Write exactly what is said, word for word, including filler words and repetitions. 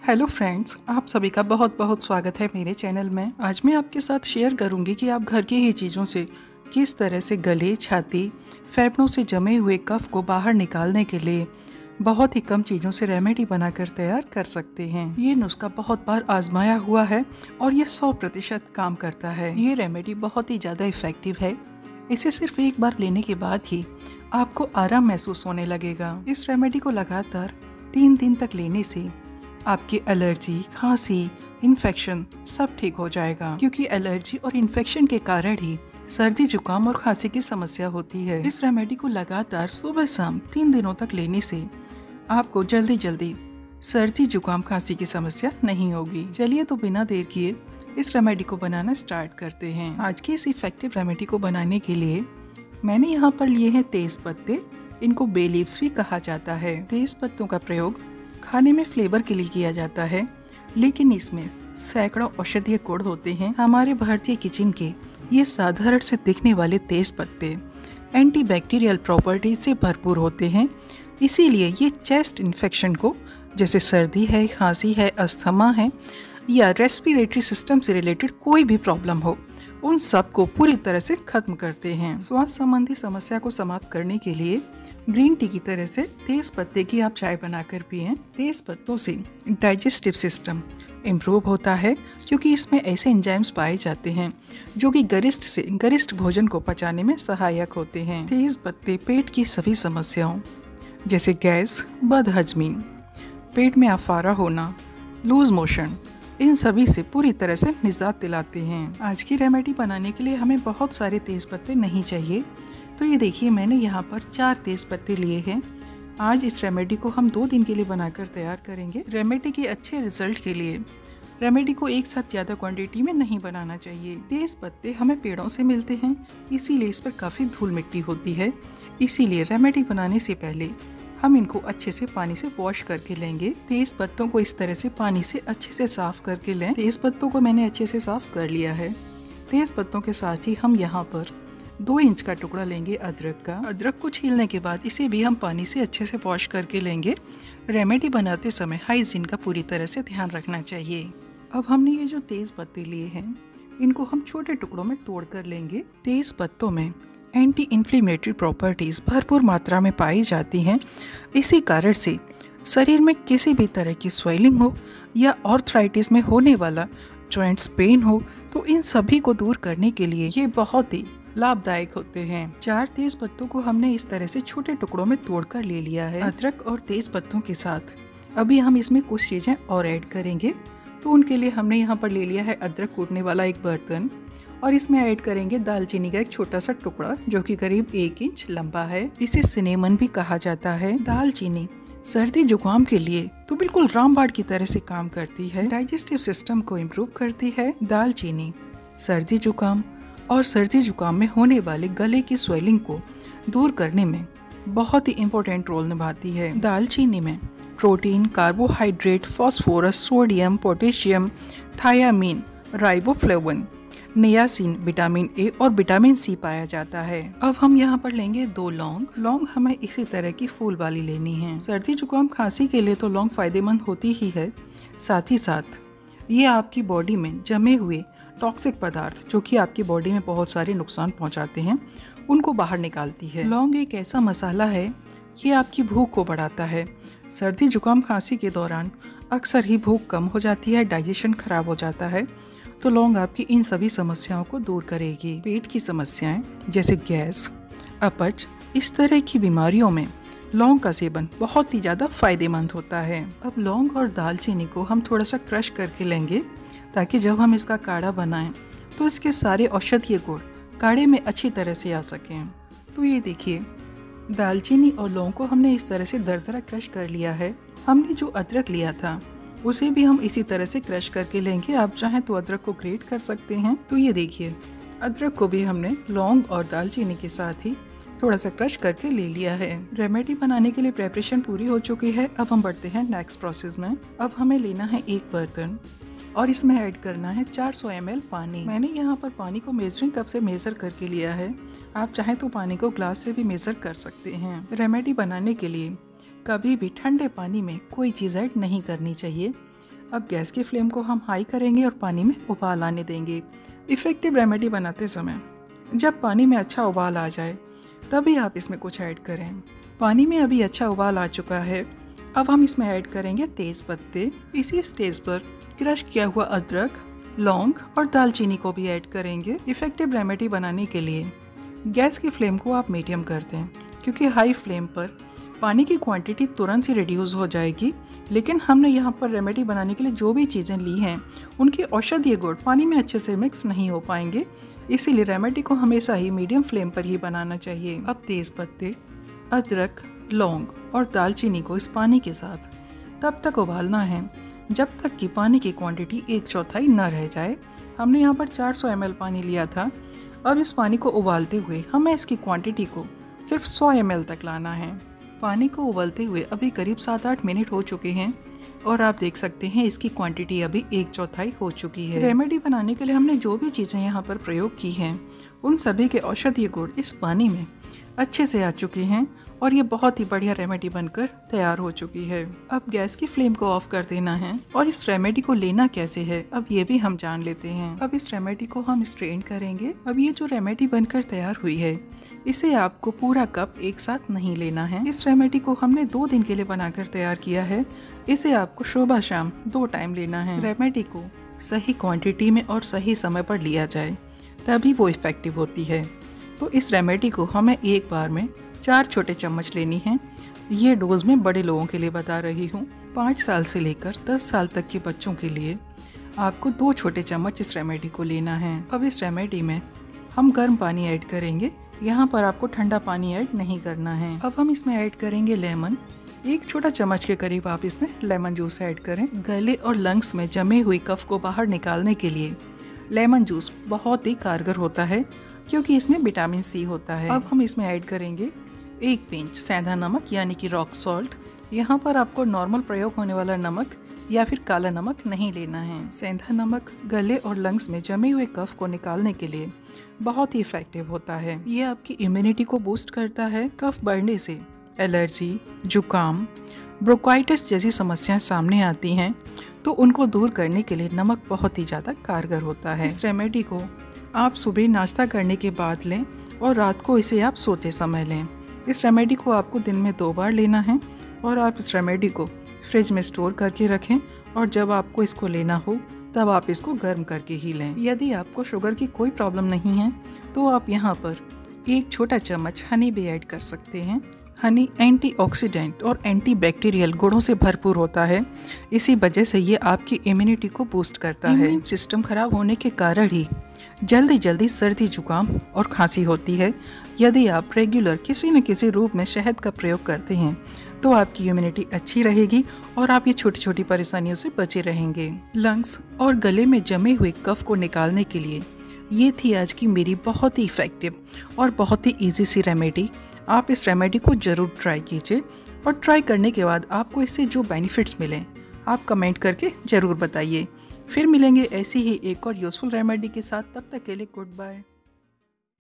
Hello friends, आप सभी का बहुत बहुत स्वागत है मेरे चैनल में। आज मैं आपके साथ शेयर करूंगी कि आप घर की ही चीज़ों से किस तरह से गले, छाती, फेफड़ों से जमे हुए कफ को बाहर निकालने के लिए बहुत ही कम चीज़ों से रेमेडी बनाकर तैयार कर सकते हैं। ये नुस्खा बहुत बार आजमाया हुआ है और ये सौ प्रतिशत काम करता है। ये रेमेडी बहुत ही ज़्यादा इफ़ेक्टिव है। इसे सिर्फ एक बार लेने के बाद ही आपको आराम महसूस होने लगेगा। इस रेमेडी को लगातार तीन दिन तक लेने से आपकी एलर्जी, खांसी, इन्फेक्शन सब ठीक हो जाएगा, क्योंकि एलर्जी और इन्फेक्शन के कारण ही सर्दी, जुकाम और खांसी की समस्या होती है। इस रेमेडी को लगातार सुबह शाम तीन दिनों तक लेने से आपको जल्दी जल्दी सर्दी, जुकाम, खांसी की समस्या नहीं होगी। चलिए तो बिना देर किए इस रेमेडी को बनाना स्टार्ट करते हैं। आज की इस इफेक्टिव रेमेडी को बनाने के लिए मैंने यहाँ पर लिए हैं तेज पत्ते। इनको बे लीव्स भी कहा जाता है। तेज पत्तों का प्रयोग खाने में फ्लेवर के लिए किया जाता है, लेकिन इसमें सैकड़ों औषधीय गुण होते हैं। हमारे भारतीय किचन के ये साधारण से दिखने वाले तेज पत्ते एंटीबैक्टीरियल प्रॉपर्टीज से भरपूर होते हैं। इसीलिए ये चेस्ट इन्फेक्शन को, जैसे सर्दी है, खांसी है, अस्थमा है या रेस्पिरेटरी सिस्टम से रिलेटेड कोई भी प्रॉब्लम हो, उन सब को पूरी तरह से खत्म करते हैं। स्वास्थ्य संबंधी समस्या को समाप्त करने के लिए ग्रीन टी की तरह से तेज पत्ते की आप चाय बनाकर पिएं। तेज पत्तों से डाइजेस्टिव सिस्टम इम्प्रूव होता है, क्योंकि इसमें ऐसे एंजाइम्स पाए जाते हैं जो कि गरिष्ठ से गरिष्ठ भोजन को पचाने में सहायक होते हैं। तेज पत्ते पेट की सभी समस्याओं जैसे गैस, बदहजमी, पेट में अफारा होना, लूज मोशन, इन सभी से पूरी तरह से निजात दिलाते हैं। आज की रेमेडी बनाने के लिए हमें बहुत सारे तेज पत्ते नहीं चाहिए, तो ये देखिए मैंने यहाँ पर चार तेज पत्ते लिए हैं। आज इस रेमेडी को हम दो दिन के लिए बनाकर तैयार करेंगे। रेमेडी के अच्छे रिजल्ट के लिए रेमेडी को एक साथ ज़्यादा क्वांटिटी में नहीं बनाना चाहिए। तेज पत्ते हमें पेड़ों से मिलते हैं, इसीलिए इस पर काफ़ी धूल मिट्टी होती है। इसीलिए रेमेडी बनाने से पहले हम इनको अच्छे से पानी से वॉश करके लेंगे। तेज पत्तों को इस तरह से पानी से अच्छे से साफ करके लें। तेज पत्तों को मैंने अच्छे से साफ कर लिया है। तेज पत्तों के साथ ही हम यहाँ पर दो इंच का टुकड़ा लेंगे अदरक का। अदरक को छीलने के बाद इसे भी हम पानी से अच्छे से वॉश करके लेंगे। रेमेडी बनाते समय हाइजीन का पूरी तरह से ध्यान रखना चाहिए। अब हमने ये जो तेज पत्ते लिए हैं, इनको हम छोटे टुकड़ों में तोड़ कर लेंगे। तेज पत्तों में एंटी इन्फ्लेमेटरी प्रॉपर्टीज भरपूर मात्रा में पाई जाती हैं। इसी कारण से शरीर में किसी भी तरह की स्वेलिंग हो या ऑर्थराइटिस में होने वाला जॉइंट्स पेन हो, तो इन सभी को दूर करने के लिए ये बहुत ही लाभदायक होते हैं। चार तेज पत्तों को हमने इस तरह से छोटे टुकड़ों में तोड़कर ले लिया है। अदरक और तेज पत्तों के साथ अभी हम इसमें कुछ चीजें और ऐड करेंगे, तो उनके लिए हमने यहाँ पर ले लिया है अदरक कूटने वाला एक बर्तन, और इसमें ऐड करेंगे दालचीनी का एक छोटा सा टुकड़ा जो कि करीब एक इंच लंबा है। इसे सिनेमन भी कहा जाता है। दालचीनी सर्दी जुकाम के लिए तो बिल्कुल रामबाण की तरह से काम करती है। डाइजेस्टिव सिस्टम को इम्प्रूव करती है। दालचीनी सर्दी जुकाम और सर्दी जुकाम में होने वाले गले की स्वेलिंग को दूर करने में बहुत ही इम्पोर्टेंट रोल निभाती है। दालचीनी में protein, carbohydrate, phosphorus, sodium, potassium, thiamine, riboflavin, niacin, vitamin A और विटामिन सी पाया जाता है। अब हम यहाँ पर लेंगे दो लौंग। लौंग हमें इसी तरह की फूल वाली लेनी है। सर्दी, जुकाम, खांसी के लिए तो लौंग फायदेमंद होती ही है, साथ ही साथ ये आपकी बॉडी में जमे हुए टॉक्सिक पदार्थ जो कि आपकी बॉडी में बहुत सारे नुकसान पहुंचाते हैं, उनको बाहर निकालती है। लौंग एक ऐसा मसाला है, ये आपकी भूख को बढ़ाता है। सर्दी, जुकाम, खांसी के दौरान अक्सर ही भूख कम हो जाती है, डाइजेशन खराब हो जाता है, तो लौंग आपकी इन सभी समस्याओं को दूर करेगी। पेट की समस्याएं जैसे गैस, अपच, इस तरह की बीमारियों में लौंग का सेवन बहुत ही ज़्यादा फायदेमंद होता है। अब लौंग और दालचीनी को हम थोड़ा सा क्रश करके लेंगे, ताकि जब हम इसका काढ़ा बनाएं तो इसके सारे औषधीय गुण काढ़े में अच्छी तरह से आ सकें। तो ये देखिए, दालचीनी और लौंग को हमने इस तरह से दरदरा क्रश कर लिया है। हमने जो अदरक लिया था उसे भी हम इसी तरह से क्रश करके लेंगे। आप चाहें तो अदरक को ग्रेट कर सकते हैं। तो ये देखिए, अदरक को भी हमने लौंग और दालचीनी के साथ ही थोड़ा सा क्रश करके ले लिया है। रेमेडी बनाने के लिए प्रेपरेशन पूरी हो चुकी है। अब हम बढ़ते हैं नेक्स्ट प्रोसेस में। अब हमें लेना है एक बर्तन और इसमें ऐड करना है चार सौ एम एल पानी। मैंने यहाँ पर पानी को मेजरिंग कप से मेज़र करके लिया है। आप चाहें तो पानी को ग्लास से भी मेज़र कर सकते हैं। रेमेडी बनाने के लिए कभी भी ठंडे पानी में कोई चीज़ ऐड नहीं करनी चाहिए। अब गैस की फ्लेम को हम हाई करेंगे और पानी में उबाल आने देंगे। इफ़ेक्टिव रेमेडी बनाते समय जब पानी में अच्छा उबाल आ जाए तभी आप इसमें कुछ ऐड करें। पानी में अभी अच्छा उबाल आ चुका है। अब हम इसमें ऐड करेंगे तेज पत्ते। इसी स्टेज पर क्रश किया हुआ अदरक, लौंग और दालचीनी को भी ऐड करेंगे। इफ़ेक्टिव रेमेडी बनाने के लिए गैस की फ्लेम को आप मीडियम कर दें, क्योंकि हाई फ्लेम पर पानी की क्वांटिटी तुरंत ही रिड्यूस हो जाएगी। लेकिन हमने यहाँ पर रेमेडी बनाने के लिए जो भी चीज़ें ली हैं उनकी औषधीय गुण पानी में अच्छे से मिक्स नहीं हो पाएंगे, इसीलिए रेमेडी को हमेशा ही मीडियम फ्लेम पर ही बनाना चाहिए। अब तेज़ पत्ते, अदरक, लौंग और दालचीनी को इस पानी के साथ तब तक उबालना है जब तक कि पानी की क्वांटिटी एक चौथाई न रह जाए। हमने यहाँ पर चार सौ एम एल पानी लिया था। अब इस पानी को उबालते हुए हमें इसकी क्वांटिटी को सिर्फ सौ एम एल तक लाना है। पानी को उबलते हुए अभी करीब सात आठ मिनट हो चुके हैं और आप देख सकते हैं इसकी क्वांटिटी अभी एक चौथाई हो चुकी है। रेमेडी बनाने के लिए हमने जो भी चीज़ें यहाँ पर प्रयोग की हैं उन सभी के औषधीय गुण इस पानी में अच्छे से आ चुके हैं और ये बहुत ही बढ़िया रेमेडी बनकर तैयार हो चुकी है। अब गैस की फ्लेम को ऑफ कर देना है और इस रेमेडी को लेना कैसे है अब ये भी हम जान लेते हैं। अब इस रेमेडी को हम स्ट्रेन करेंगे। अब ये जो रेमेडी बनकर तैयार हुई है इसे आपको पूरा कप एक साथ नहीं लेना है। इस रेमेडी को हमने दो दिन के लिए बनाकर तैयार किया है। इसे आपको सुबह शाम दो टाइम लेना है। रेमेडी को सही क्वांटिटी में और सही समय पर लिया जाए तभी वो इफेक्टिव होती है। तो इस रेमेडी को हमें एक बार में चार छोटे चम्मच लेनी है। ये डोज में बड़े लोगों के लिए बता रही हूँ। पाँच साल से लेकर दस साल तक के बच्चों के लिए आपको दो छोटे चम्मच इस रेमेडी को लेना है। अब इस रेमेडी में हम गर्म पानी ऐड करेंगे। यहाँ पर आपको ठंडा पानी ऐड नहीं करना है। अब हम इसमें ऐड करेंगे लेमन। एक छोटा चम्मच के करीब आप इसमें लेमन जूस ऐड करें। गले और लंग्स में जमे हुई कफ को बाहर निकालने के लिए लेमन जूस बहुत ही कारगर होता है, क्योंकि इसमें विटामिन सी होता है। अब हम इसमें ऐड करेंगे एक पिंच सेंधा नमक यानी कि रॉक सॉल्ट। यहाँ पर आपको नॉर्मल प्रयोग होने वाला नमक या फिर काला नमक नहीं लेना है। सेंधा नमक गले और लंग्स में जमे हुए कफ को निकालने के लिए बहुत ही इफेक्टिव होता है। ये आपकी इम्यूनिटी को बूस्ट करता है। कफ बढ़ने से एलर्जी, जुकाम, ब्रोंकाइटिस जैसी समस्याएं सामने आती हैं, तो उनको दूर करने के लिए नमक बहुत ही ज़्यादा कारगर होता है। इस रेमेडी को आप सुबह नाश्ता करने के बाद लें और रात को इसे आप सोते समय लें। इस रेमेडी को आपको दिन में दो बार लेना है और आप इस रेमेडी को फ्रिज में स्टोर करके रखें और जब आपको इसको लेना हो तब आप इसको गर्म करके ही लें। यदि आपको शुगर की कोई प्रॉब्लम नहीं है तो आप यहाँ पर एक छोटा चम्मच हनी भी ऐड कर सकते हैं। हनी एंटीऑक्सीडेंट और एंटीबैक्टीरियल गुणों से भरपूर होता है, इसी वजह से ये आपकी इम्यूनिटी को बूस्ट करता है। इम्यून सिस्टम खराब होने के कारण ही जल्दी जल्दी सर्दी, जुकाम और खांसी होती है। यदि आप रेगुलर किसी न किसी रूप में शहद का प्रयोग करते हैं तो आपकी इम्यूनिटी अच्छी रहेगी और आप ये छोटी छोटी परेशानियों से बचे रहेंगे। लंग्स और गले में जमे हुए कफ को निकालने के लिए ये थी आज की मेरी बहुत ही इफ़ेक्टिव और बहुत ही ईजी सी रेमेडी। आप इस रेमेडी को ज़रूर ट्राई कीजिए और ट्राई करने के बाद आपको इससे जो बेनिफिट्स मिलें आप कमेंट करके ज़रूर बताइए। फिर मिलेंगे ऐसी ही एक और यूज़फुल रेमेडी के साथ। तब तक के लिए गुड बाय।